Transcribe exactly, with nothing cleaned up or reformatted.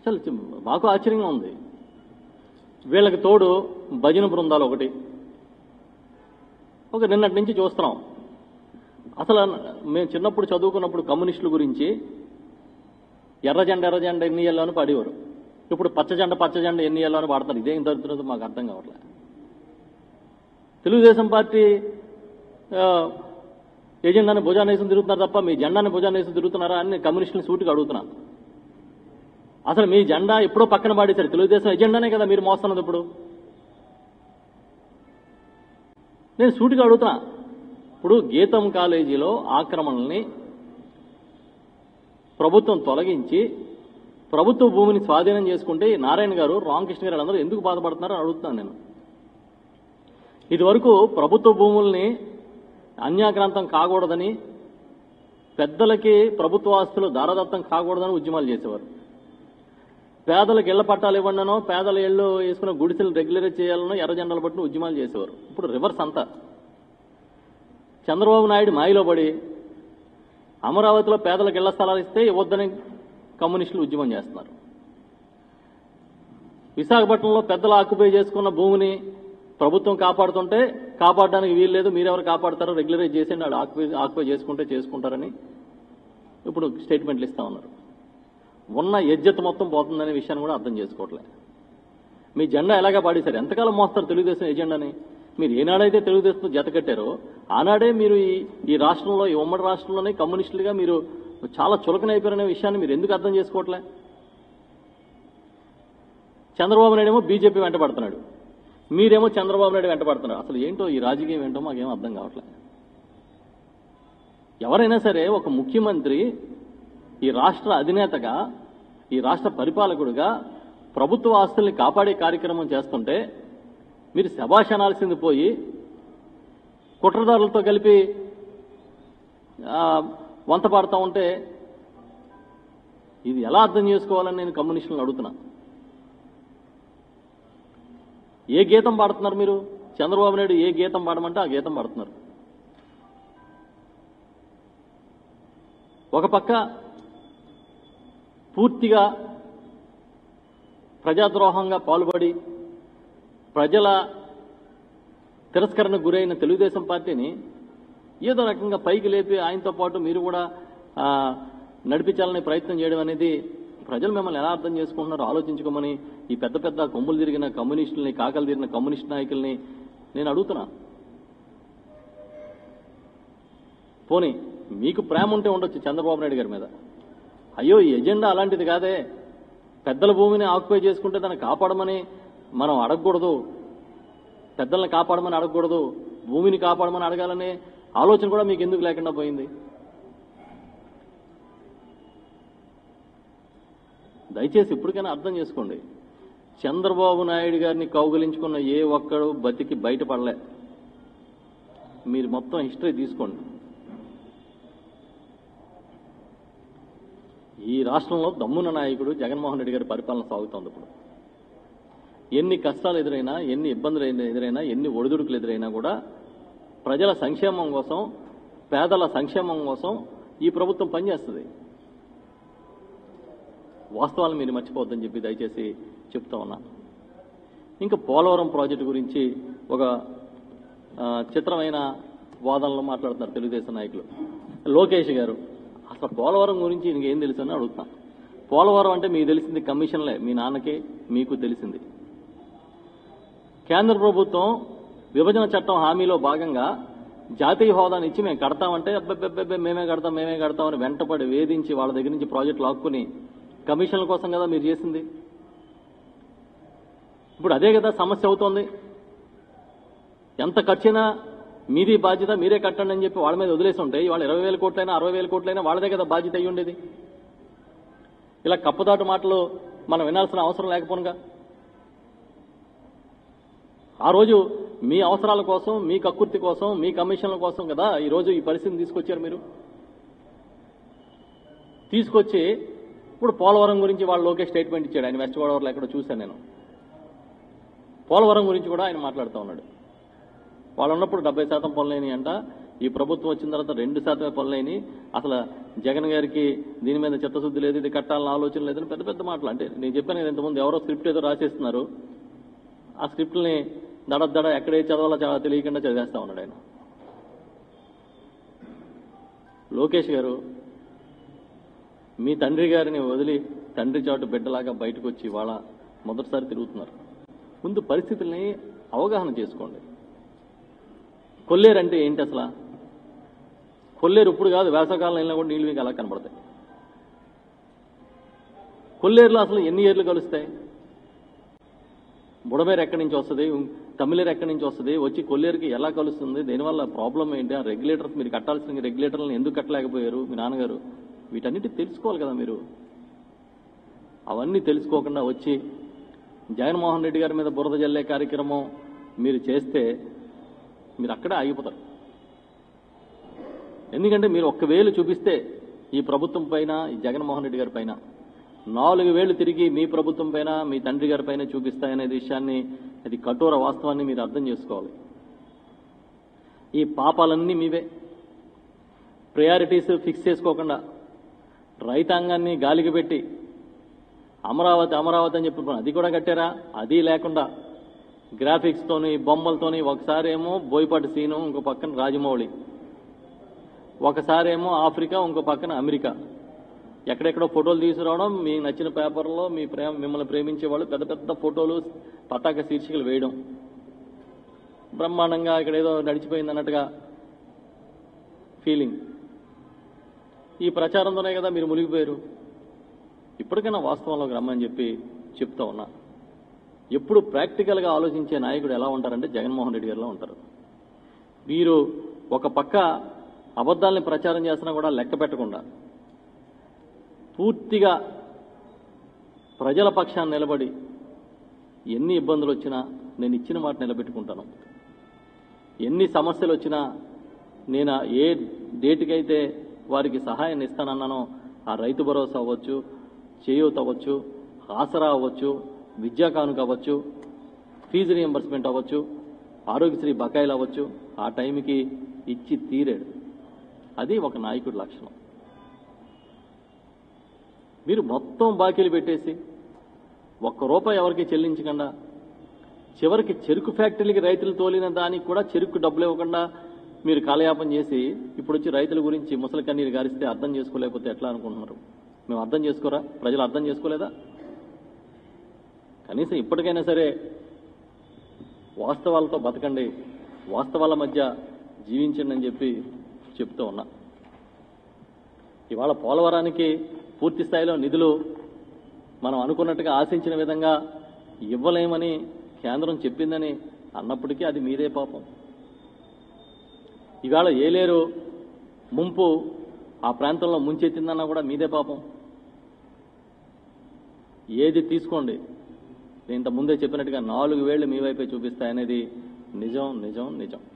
అసలు మాకు ఆశ్చర్యంగా ఉంది. వీళ్ళకి తోడు భజన బృందాలు ఒకటి ఒక నిన్నటి నుంచి చూస్తున్నాం. అసలు మేము చిన్నప్పుడు చదువుకున్నప్పుడు కమ్యూనిస్టుల గురించి ఎర్ర జెండా ఎర్ర జెండా ఎన్ని ఏళ్ళు అని పాడేవారు. ఇప్పుడు పచ్చ జెండా పచ్చ జెండా ఎన్ని ఏళ్ళు అని పాడతారు. ఇదేం జరుగుతుందో మాకు అర్థం కావట్లేదు. తెలుగుదేశం పార్టీ ఎజెండాని భుజానేసం తిరుగుతున్నారు తప్ప మీ జెండాని భుజానేసం తిరుగుతున్నారా అని కమ్యూనిస్టులను సూటిగా అడుగుతున్నాను. అసలు మీ జెండా ఎప్పుడో పక్కన పాడేశారు. తెలుగుదేశం ఎజెండానే కదా మీరు మోస్తున్నది. ఇప్పుడు నేను సూటిగా అడుగుతున్నా. ఇప్పుడు గీతం కాలేజీలో ఆక్రమణల్ని ప్రభుత్వం తొలగించి ప్రభుత్వ భూమిని స్వాధీనం చేసుకుంటే నారాయణ గారు, రామకృష్ణ గారు అందరూ ఎందుకు బాధపడుతున్నారని అడుగుతున్నాను నేను. ఇదివరకు ప్రభుత్వ భూముల్ని అన్యాక్రాంతం కాకూడదని, పెద్దలకి ప్రభుత్వ ఆస్తులు దారదత్తం కాకూడదని ఉద్యమాలు చేసేవారు. పేదలకు ఇళ్ల పట్టాలు ఇవ్వండినో, పేదల ఇళ్లు వేసుకున్న గుడిసెలు రెగ్యులరైజ్ చేయాలనో ఎర్ర జెండాలు పట్టిన ఉద్యమాలు చేసేవారు. ఇప్పుడు రివర్స్ అంతా. చంద్రబాబు నాయుడు మాయలో పడి అమరావతిలో పేదలకు ఇళ్ల స్థలాలు ఇస్తే ఇవ్వద్దని కమ్యూనిస్టులు ఉద్యమం చేస్తున్నారు. విశాఖపట్నంలో పెద్దలు ఆక్యుపై చేసుకున్న భూమిని ప్రభుత్వం కాపాడుతుంటే కాపాడడానికి వీలు లేదు, మీరెవరు కాపాడతారో రెగ్యులరైజ్ చేసేయండి, వాళ్ళు ఆక్యుపై ఆక్యుపై చేసుకుంటే చేసుకుంటారని ఇప్పుడు స్టేట్మెంట్లు ఇస్తా ఉన్నారు. ఉన్న ఎజ్జత్ మొత్తం పోతుందనే విషయాన్ని కూడా అర్థం చేసుకోవట్లేదు. మీ జెండా ఎలాగా పాడేశారు? ఎంతకాలం మోస్తారు తెలుగుదేశం ఎజెండాని? మీరు ఏనాడైతే తెలుగుదేశం జత కట్టారో ఆనాడే మీరు ఈ రాష్ట్రంలో, ఈ ఉమ్మడి రాష్ట్రంలోనే కమ్యూనిస్టులుగా మీరు చాలా చులకనైపోయారనే విషయాన్ని మీరు ఎందుకు అర్థం చేసుకోవట్లే? చంద్రబాబు నాయుడు ఏమో బీజేపీ వెంట పడుతున్నాడు, మీరేమో చంద్రబాబు నాయుడు వెంట పడుతున్నారు. అసలు ఏంటో ఈ రాజకీయం ఏంటో మాకేం అర్థం కావట్లేదు. ఎవరైనా సరే ఒక ముఖ్యమంత్రి ఈ రాష్ట్ర అధినేతగా, ఈ రాష్ట్ర పరిపాలకుడుగా ప్రభుత్వ ఆస్తుల్ని కాపాడే కార్యక్రమం చేస్తుంటే మీరు శభాష్ అనాల్సింది పోయి కుట్రదారులతో కలిపి వంత పాడుతూ ఉంటే ఇది ఎలా అర్థం చేసుకోవాలని నేను కమ్యూనిస్టులను అడుగుతున్నా. ఏ గీతం పాడుతున్నారు మీరు? చంద్రబాబు నాయుడు ఏ గీతం పాడమంటే ఆ గీతం పాడుతున్నారు. ఒక పక్క పూర్తిగా ప్రజాద్రోహంగా పాల్పడి ప్రజల తిరస్కరణకు గురైన తెలుగుదేశం పార్టీని ఏదో రకంగా పైకి లేపి ఆయనతో పాటు మీరు కూడా నడిపించాలనే ప్రయత్నం చేయడం అనేది ప్రజలు మిమ్మల్ని ఎలా అర్థం చేసుకుంటున్నారో ఆలోచించుకోమని ఈ పెద్ద పెద్ద కొమ్ములు తిరిగిన కమ్యూనిస్టుల్ని, కాకలు తిరిగిన కమ్యూనిస్ట్ నాయకుల్ని నేను అడుగుతున్నా. పోనీ మీకు ప్రేమ ఉంటే ఉండొచ్చు చంద్రబాబు నాయుడు గారి మీద. అయ్యో ఈ ఎజెండా అలాంటిది కాదే, పెద్దల భూమిని ఆక్యుపై చేసుకుంటే దాన్ని కాపాడమని మనం అడగకూడదు, పెద్దల్ని కాపాడమని అడగకూడదు, భూమిని కాపాడమని అడగాలనే ఆలోచన కూడా మీకు ఎందుకు లేకుండా పోయింది? దయచేసి ఇప్పటికైనా అర్థం చేసుకోండి. చంద్రబాబు నాయుడు గారిని కౌగిలించుకున్న ఏ ఒక్కడు బతికి బయటపడలే. మీరు మొత్తం హిస్టరీ తీసుకోండి. ఈ రాష్ట్రంలో దమ్మున నాయకుడు జగన్మోహన్ రెడ్డి గారి పరిపాలన సాగుతోంది. ఇప్పుడు ఎన్ని కష్టాలు ఎదురైనా, ఎన్ని ఇబ్బందులు ఎదురైనా, ఎన్ని ఒడిదుడుకులు ఎదురైనా కూడా ప్రజల సంక్షేమం కోసం, పేదల సంక్షేమం కోసం ఈ ప్రభుత్వం పనిచేస్తుంది. వాస్తవాలు మీరు మర్చిపోవద్దని చెప్పి దయచేసి చెప్తా ఉన్నా. ఇంకా పోలవరం ప్రాజెక్టు గురించి ఒక చిత్రమైన వాదనలో మాట్లాడుతున్నారు తెలుగుదేశం నాయకులు. లోకేష్ గారు అసలు పోలవరం గురించి ఇంకేం తెలుసు అని అడుగుతున్నా. పోలవరం అంటే మీకు తెలిసింది కమిషన్లే, మీ నాన్నకి మీకు తెలిసింది. కేంద్ర ప్రభుత్వం విభజన చట్టం హామీలో భాగంగా జాతీయ హోదాని ఇచ్చి మేము కడతామంటే అబ్బెబ్బెబ్బెబ్బే మేమే కడతాం మేమే కడతామని వెంటపడి వేధించి వాళ్ళ దగ్గర నుంచి ప్రాజెక్టు లాక్కుని కమిషన్ల కోసం కదా మీరు చేసింది. ఇప్పుడు అదే కదా సమస్య అవుతోంది. ఎంత ఖర్చైనా మీది బాధ్యత, మీరే కట్టండి అని చెప్పి వాళ్ళ మీద వదిలేసి ఉంటే ఇవాళ ఇరవై వేల కోట్లైనా అరవై వేల కోట్లైనా వాళ్ళదే కదా బాధ్యత అయ్యి ఉండేది. ఇలా కప్పుదాటు మాటలు మనం వినాల్సిన అవసరం లేకపోనుగా. ఆ రోజు మీ అవసరాల కోసం, మీ కక్కుర్తి కోసం, మీ కమిషన్ల కోసం కదా ఈరోజు ఈ పరిస్థితిని తీసుకొచ్చారు. మీరు తీసుకొచ్చి ఇప్పుడు పోలవరం గురించి వాళ్ళు లోకేష్ స్టేట్మెంట్ ఇచ్చాడు. ఆయన వెస్ట్ గోదావరిలో ఎక్కడో చూశాను నేను. పోలవరం గురించి కూడా ఆయన మాట్లాడుతూ ఉన్నాడు. వాళ్ళు ఉన్నప్పుడు డెబ్బై శాతం పనులేని అంట, ఈ ప్రభుత్వం వచ్చిన తర్వాత రెండు శాతమే పనులైనవి. అసలు జగన్ గారికి దీని మీద చిత్తశుద్ధి లేదు, ఇది కట్టాలని ఆలోచన లేదని పెద్ద పెద్ద మాటలు. అంటే నేను చెప్పాను కదా ఇంతకుముందు, ఎవరో స్క్రిప్ట్ ఏదో రాసేస్తున్నారు, ఆ స్క్రిప్ట్ని దడ దడ ఎక్కడే చదవాలో చాలా తెలియకుండా చదివేస్తా ఉన్నాడు ఆయన. లోకేష్ గారు మీ తండ్రి గారిని వదిలి తండ్రి చాటు బిడ్డలాగా బయటకు వచ్చి వాళ్ళ మొదటిసారి తిరుగుతున్నారు. ముందు పరిస్థితుల్ని అవగాహన చేసుకోండి. కొల్లేరు అంటే ఏంటి అసలు? కొల్లేరు ఇప్పుడు కాదు, వేసవకాలం వెళ్ళినా కూడా నీళ్ళు మీకు అలా కనబడతాయి. కొల్లేరులో అసలు ఎన్ని ఏర్లు కలుస్తాయి? బుడమేరు ఎక్కడి నుంచి వస్తుంది, తమిళేరు ఎక్కడి నుంచి వస్తుంది, వచ్చి కొల్లేరుకి ఎలా కలుస్తుంది, దీనివల్ల ప్రాబ్లం ఏంటి, ఆ రెగ్యులేటర్స్ మీరు కట్టాల్సిన రెగ్యులేటర్లను ఎందుకు కట్టలేకపోయారు మీ నాన్నగారు, వీటన్నిటి తెలుసుకోవాలి కదా మీరు. అవన్నీ తెలుసుకోకుండా వచ్చి జగన్మోహన్ రెడ్డి గారి మీద బురద జల్లే కార్యక్రమం మీరు చేస్తే మీరు అక్కడే ఆగిపోతారు. ఎందుకంటే మీరు ఒక్క వేలు చూపిస్తే ఈ ప్రభుత్వం పైన, ఈ జగన్మోహన్ రెడ్డి గారి పైన నాలుగు వేళ్లు తిరిగి మీ ప్రభుత్వం పైన, మీ తండ్రి గారి పైన చూపిస్తాయనే విషయాన్ని, అది కఠోర వాస్తవాన్ని మీరు అర్థం చేసుకోవాలి. ఈ పాపాలన్నీ మీవే. ప్రయారిటీస్ ఫిక్స్ చేసుకోకుండా రైతాంగాన్ని గాలికి పెట్టి అమరావతి అమరావతి అని చెప్పి అది కూడా కట్టారా? అది లేకుండా గ్రాఫిక్స్తోని బొమ్మలతోని ఒకసారి ఏమో బోయపాటి సీను, ఇంకో పక్కన రాజమౌళి, ఒకసారి ఏమో ఆఫ్రికా, ఇంకో పక్కన అమెరికా, ఎక్కడెక్కడో ఫోటోలు తీసుకురావడం, మీకు నచ్చిన పేపర్లో మీ ప్రేమ మిమ్మల్ని ప్రేమించే వాళ్ళు పెద్ద పెద్ద ఫోటోలు పతాక శీర్షికలు వేయడం, బ్రహ్మాండంగా ఇక్కడ ఏదో నడిచిపోయింది అన్నట్టుగా ఫీలింగ్. ఈ ప్రచారంతోనే కదా మీరు మునిగిపోయారు. ఇప్పటికైనా వాస్తవంలోకి రమ్మని చెప్పి చెప్తా ఉన్నా. ఎప్పుడు ప్రాక్టికల్గా ఆలోచించే నాయకుడు ఎలా ఉంటారంటే జగన్మోహన్ రెడ్డి గారిలో ఉంటారు. వీరు ఒక పక్క అబద్ధాలని ప్రచారం చేసినా కూడా లెక్క పెట్టకుండా పూర్తిగా ప్రజల పక్షాన్ని నిలబడి ఎన్ని ఇబ్బందులు వచ్చినా నేను ఇచ్చిన మాట నిలబెట్టుకుంటాను, ఎన్ని సమస్యలు వచ్చినా నేను ఏ డేటుకైతే వారికి సహాయాన్ని ఇస్తానన్నానో, ఆ రైతు భరోసా అవ్వచ్చు, చేయూత అవ్వచ్చు, ఆసరా అవ్వచ్చు, విద్యా కానుక అవ్వచ్చు, ఫీజు రియంబర్స్మెంట్ అవ్వచ్చు, ఆరోగ్యశ్రీ బకాయిలు అవ్వచ్చు, ఆ టైంకి ఇచ్చి తీరాడు. అది ఒక నాయకుడి లక్షణం. మీరు మొత్తం బాకీలు పెట్టేసి ఒక్క రూపాయి ఎవరికి చెల్లించకుండా, చివరికి చెరుకు ఫ్యాక్టరీలకి రైతులు తోలిన దానికి కూడా చెరుకు డబ్బులు ఇవ్వకుండా మీరు కాలయాపన చేసి ఇప్పుడు వచ్చి రైతుల గురించి ముసలి కన్నీరు గారిస్తే అర్థం చేసుకోలేకపోతే ఎట్లా అనుకుంటున్నారు? మేము అర్థం చేసుకోరా? ప్రజలు అర్థం చేసుకోలేదా? కనీసం ఇప్పటికైనా సరే వాస్తవాలతో బతకండి, వాస్తవాల మధ్య జీవించండి అని చెప్పి చెప్తూ ఉన్నా. ఇవాళ పోలవరానికి పూర్తి స్థాయిలో నిధులు మనం అనుకున్నట్టుగా ఆశించిన విధంగా ఇవ్వలేమని కేంద్రం చెప్పిందని అన్నప్పటికీ అది మీదే పాపం. ఇవాళ ఏలేరు ముంపు ఆ ప్రాంతంలో ముంచెత్తిందన్నా కూడా మీదే పాపం. ఏది తీసుకోండి, నేను ఇంత ముందే చెప్పినట్టుగా నాలుగు వేళ్లు మీ వైపే చూపిస్తాయనేది నిజం నిజం నిజం.